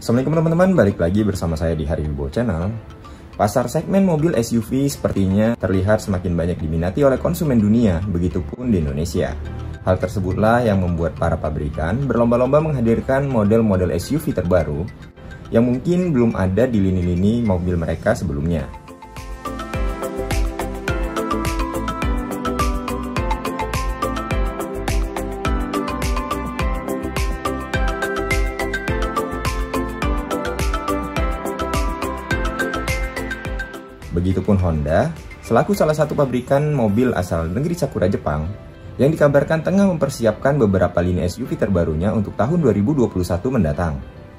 Assalamualaikum teman-teman, balik lagi bersama saya di Hari Wibowo Channel. Pasar segmen mobil SUV sepertinya terlihat semakin banyak diminati oleh konsumen dunia, begitupun di Indonesia. Hal tersebutlah yang membuat para pabrikan berlomba-lomba menghadirkan model-model SUV terbaru yang mungkin belum ada di lini-lini mobil mereka sebelumnya. Begitupun Honda, selaku salah satu pabrikan mobil asal negeri Sakura Jepang, yang dikabarkan tengah mempersiapkan beberapa lini SUV terbarunya untuk tahun 2021 mendatang.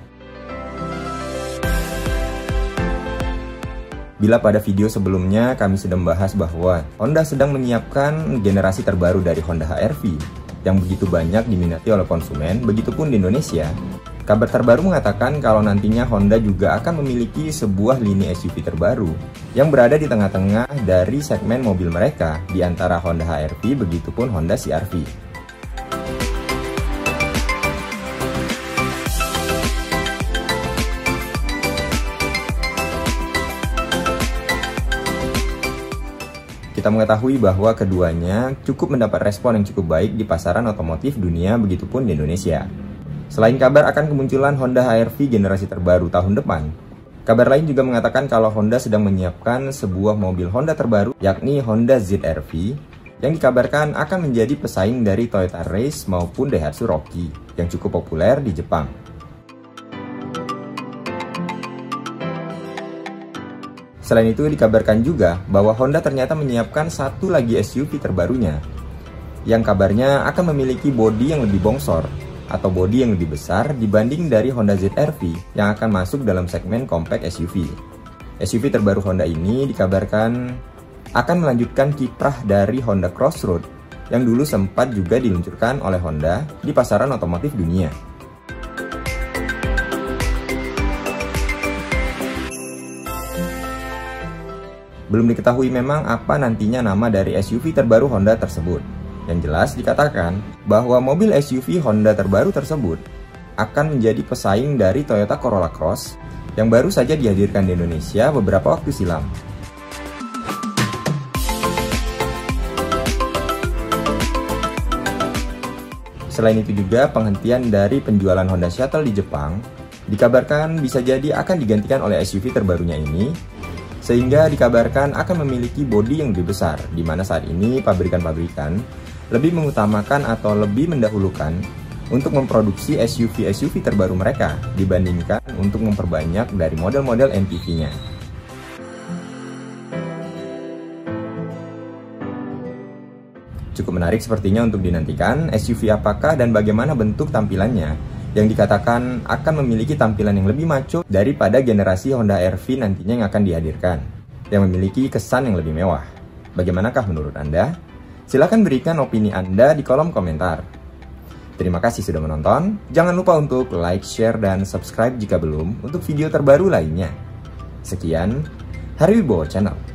Bila pada video sebelumnya kami sudah membahas bahwa Honda sedang menyiapkan generasi terbaru dari Honda HR-V yang begitu banyak diminati oleh konsumen, begitupun di Indonesia. Kabar terbaru mengatakan kalau nantinya Honda juga akan memiliki sebuah lini SUV terbaru yang berada di tengah-tengah dari segmen mobil mereka, di antara Honda HR-V begitupun Honda CR-V. Kita mengetahui bahwa keduanya cukup mendapat respon yang cukup baik di pasaran otomotif dunia begitupun di Indonesia. Selain kabar akan kemunculan Honda HR-V generasi terbaru tahun depan, kabar lain juga mengatakan kalau Honda sedang menyiapkan sebuah mobil Honda terbaru, yakni Honda ZR-V, yang dikabarkan akan menjadi pesaing dari Toyota Race maupun Daihatsu Rocky, yang cukup populer di Jepang. Selain itu, dikabarkan juga bahwa Honda ternyata menyiapkan satu lagi SUV terbarunya, yang kabarnya akan memiliki bodi yang lebih bongsor, atau bodi yang lebih besar dibanding dari Honda ZR-V yang akan masuk dalam segmen compact SUV. SUV terbaru Honda ini dikabarkan akan melanjutkan kiprah dari Honda Crossroad yang dulu sempat juga diluncurkan oleh Honda di pasaran otomotif dunia. Belum diketahui memang apa nantinya nama dari SUV terbaru Honda tersebut. Yang jelas dikatakan bahwa mobil SUV Honda terbaru tersebut akan menjadi pesaing dari Toyota Corolla Cross yang baru saja dihadirkan di Indonesia beberapa waktu silam. Selain itu juga penghentian dari penjualan Honda Shuttle di Jepang dikabarkan bisa jadi akan digantikan oleh SUV terbarunya ini, sehingga dikabarkan akan memiliki bodi yang lebih besar, di mana saat ini pabrikan-pabrikan lebih mengutamakan atau lebih mendahulukan untuk memproduksi SUV-SUV terbaru mereka dibandingkan untuk memperbanyak dari model-model MPV-nya. Cukup menarik sepertinya untuk dinantikan SUV apakah dan bagaimana bentuk tampilannya yang dikatakan akan memiliki tampilan yang lebih maco daripada generasi Honda HR-V nantinya yang akan dihadirkan, yang memiliki kesan yang lebih mewah. Bagaimanakah menurut Anda? Silahkan berikan opini Anda di kolom komentar. Terima kasih sudah menonton. Jangan lupa untuk like, share, dan subscribe jika belum untuk video terbaru lainnya. Sekian, Hari Wibowo Channel.